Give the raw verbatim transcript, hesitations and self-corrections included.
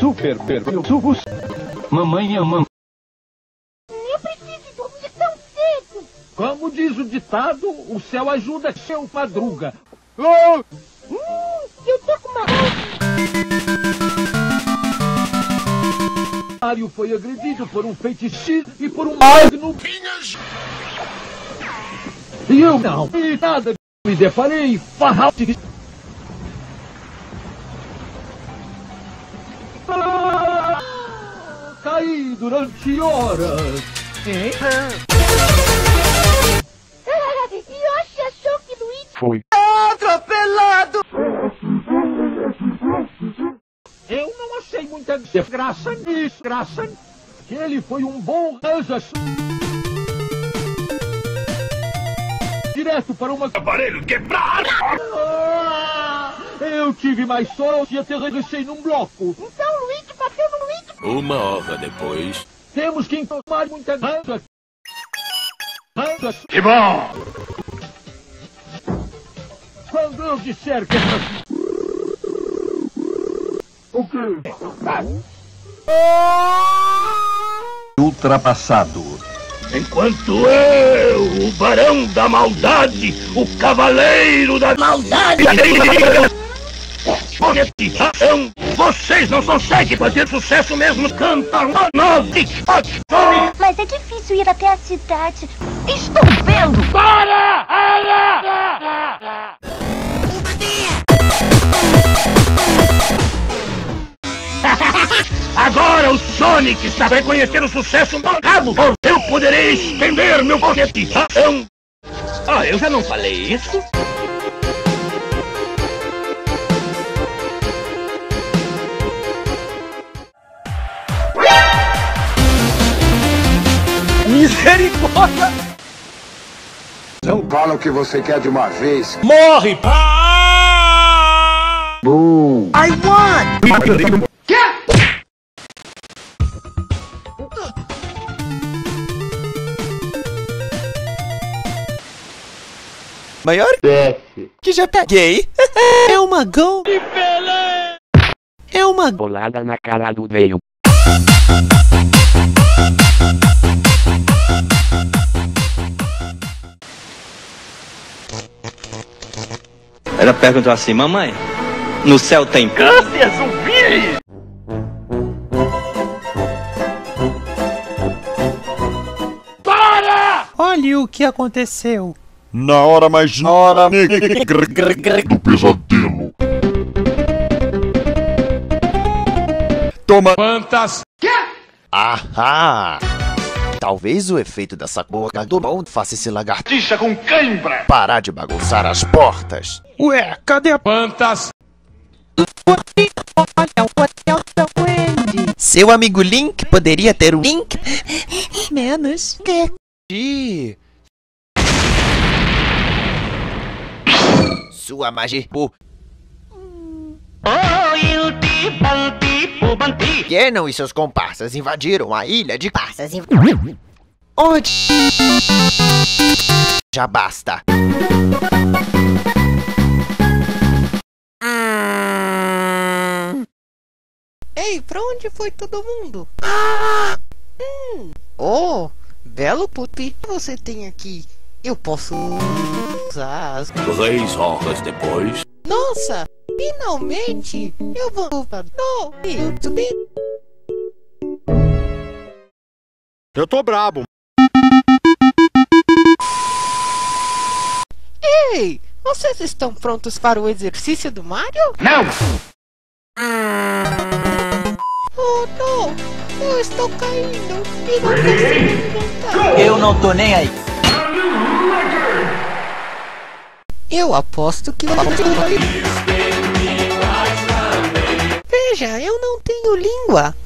super pervers. Mamãe ama. Eu preciso dormir tão cedo. Como diz o ditado, o céu ajuda seu madruga. Oh! Hum, eu tô com uma... Mario foi agredido por um feiticeiro e por um magno. E eu não vi nada. Me deparei farral. Ah, caí durante horas. Hein? Ah, Yoshi achou que Luigi Foi atropelado. Eu não achei muita graça nisso, graça. Que ele foi um bom anja. Direto para uma aparelho quebrado. Ah, eu tive mais sorte e aterrissei num bloco. Então Luigi bateu no Luigi. Uma hora depois. Temos que tomar muita anja. Anja. Que bom! Quando eu disser que essa... O quê? Ultrapassado. Enquanto eu, o Barão da Maldade, o Cavaleiro da Maldade, vocês não conseguem fazer sucesso mesmo cantando nove TikTok. Mas é difícil ir até a cidade. Estou vendo. Para! Agora o Sonic está reconhecendo o sucesso do cabo. Eu poderei estender meu foguete. Ah, eu já não falei isso? Misericórdia! Não fala o que você quer de uma vez. Morre! Boom. I won! Maior? Desce. Que já peguei. É uma gol. É uma bolada na cara do veio. Ela perguntou assim, mamãe, no céu tem câncer, zumbi? Para! Olha o que aconteceu. Na hora mais na hora do pesadelo. Toma. Quantas? Ahá! Talvez o efeito dessa boca do bom faça esse lagartixa Com cãibra. parar de bagunçar as portas. Ué, cadê a... Quantas? Olha, o hotel da Wendy. Seu amigo Link poderia ter um Link menos que... Ih. Sua magia... Pô. Kenon e seus comparsas invadiram a ilha de Passas. Inv... Onde? Já basta. Ei, pra onde foi todo mundo? Hum. Oh, belo pupi que você tem aqui. Eu posso usar as... Três horas depois. Nossa, finalmente eu vou para no YouTube. Eu tô brabo. Ei, vocês estão prontos para o exercício do Mario? Não! Oh, não! Eu estou caindo e não consigo voltar. Eu não tô nem aí. Eu aposto que... Veja, eu não tenho língua.